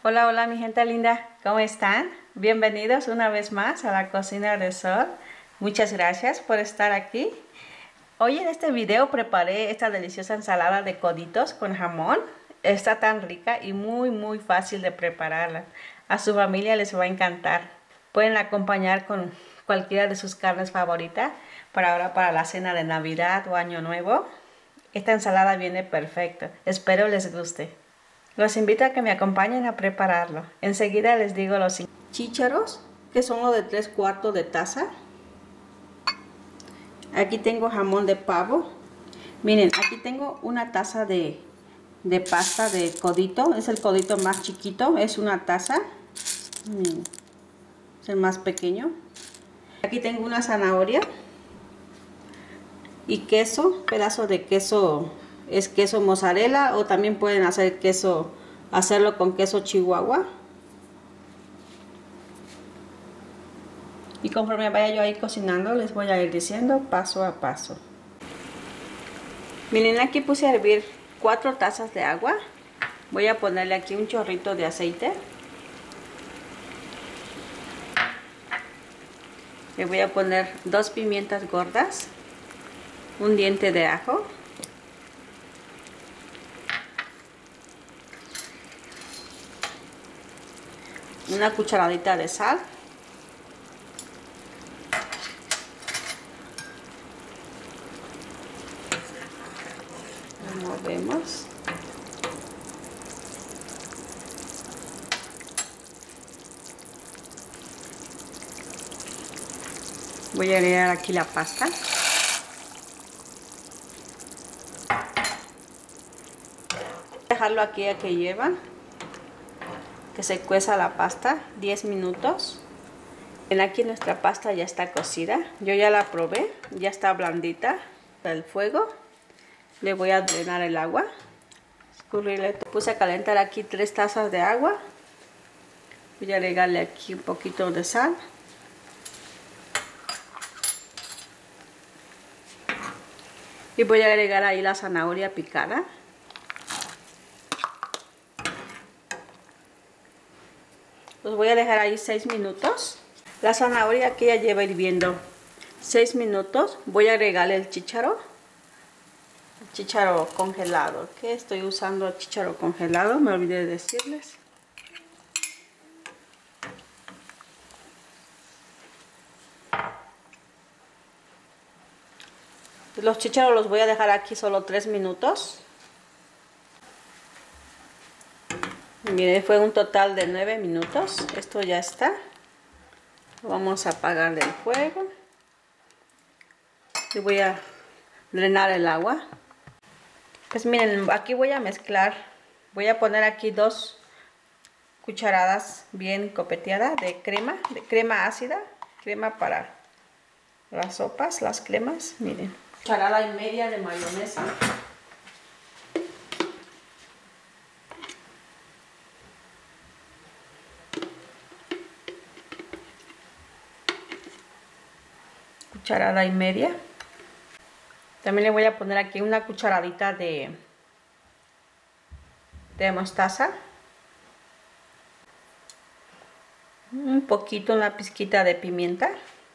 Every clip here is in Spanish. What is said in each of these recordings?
Hola, hola mi gente linda, ¿cómo están? Bienvenidos una vez más a la cocina de Sol. Muchas gracias por estar aquí. Hoy en este video preparé esta deliciosa ensalada de coditos con jamón. Está tan rica y muy fácil de prepararla. A su familia les va a encantar. Pueden acompañar con cualquiera de sus carnes favoritas para la cena de Navidad o Año Nuevo. Esta ensalada viene perfecta. Espero les guste. Los invito a que me acompañen a prepararlo. Enseguida les digo los chícharos, que son los de 3/4 de taza. Aquí tengo jamón de pavo. Miren, aquí tengo una taza de pasta de codito. Es el codito más chiquito, es una taza. Es el más pequeño. Aquí tengo una zanahoria y queso, pedazo de queso. Es queso mozzarella o también pueden hacerlo con queso chihuahua. Y conforme vaya yo ahí cocinando les voy a ir diciendo paso a paso. Miren, aquí puse a hervir 4 tazas de agua. Voy a ponerle aquí un chorrito de aceite. Le voy a poner 2 pimientas gordas, un diente de ajo, una cucharadita de sal, lo movemos, voy a agregar aquí la pasta, dejarlo aquí a que hierva, que se cueza la pasta 10 minutos. Aquí nuestra pasta ya está cocida, yo ya la probé, ya está blandita. El fuego, le voy a drenar el agua, escurrirle. Puse a calentar aquí 3 tazas de agua. Voy a agregarle aquí un poquito de sal, y voy a agregar ahí la zanahoria picada. Los voy a dejar ahí 6 minutos. La zanahoria aquí ya lleva hirviendo 6 minutos. Voy a agregarle el chícharo congelado, que estoy usando chícharo congelado, me olvidé de decirles. Los chícharos los voy a dejar aquí solo 3 minutos. Miren, fue un total de 9 minutos. Esto ya está. Vamos a apagar el fuego y voy a drenar el agua. Pues miren, aquí voy a mezclar. Voy a poner aquí 2 cucharadas bien copeteadas de crema ácida, crema para las sopas, las cremas. Miren, cucharada y media de mayonesa. Cucharada y media. También le voy a poner aquí una cucharadita de mostaza. Un poquito, una pizquita de pimienta.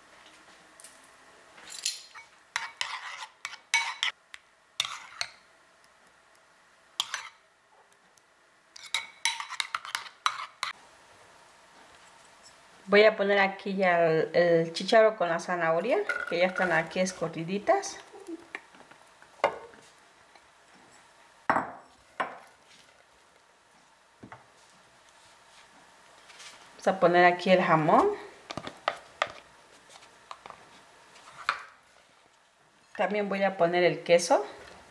Voy a poner aquí ya el chícharo con la zanahoria, que ya están aquí escurriditas. Vamos a poner aquí el jamón. También voy a poner el queso.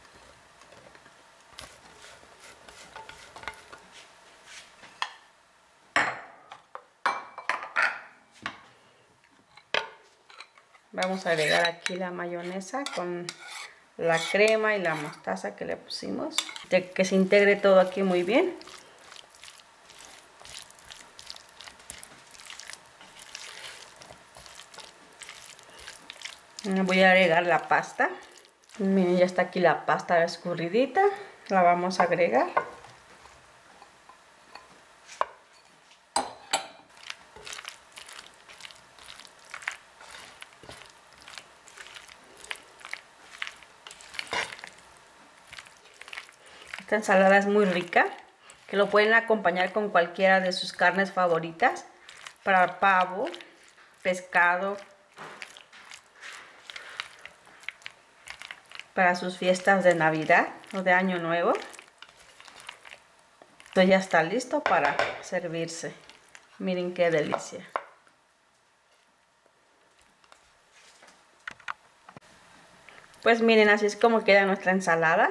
Vamos a agregar aquí la mayonesa con la crema y la mostaza que le pusimos. De que se integre todo aquí muy bien. Voy a agregar la pasta. Miren, ya está aquí la pasta escurridita. La vamos a agregar. Esta ensalada es muy rica, que lo pueden acompañar con cualquiera de sus carnes favoritas, para pavo, pescado, para sus fiestas de Navidad o de Año Nuevo. Esto ya está listo para servirse. Miren qué delicia. Pues miren, así es como queda nuestra ensalada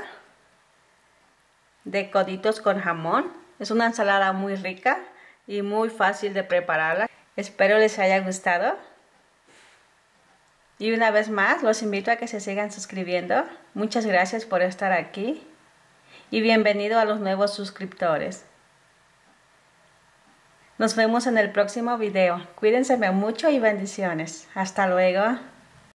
de coditos con jamón. Es una ensalada muy rica y muy fácil de prepararla. Espero les haya gustado. Y una vez más, los invito a que se sigan suscribiendo. Muchas gracias por estar aquí. Y bienvenido a los nuevos suscriptores. Nos vemos en el próximo video. Cuídense mucho y bendiciones. Hasta luego.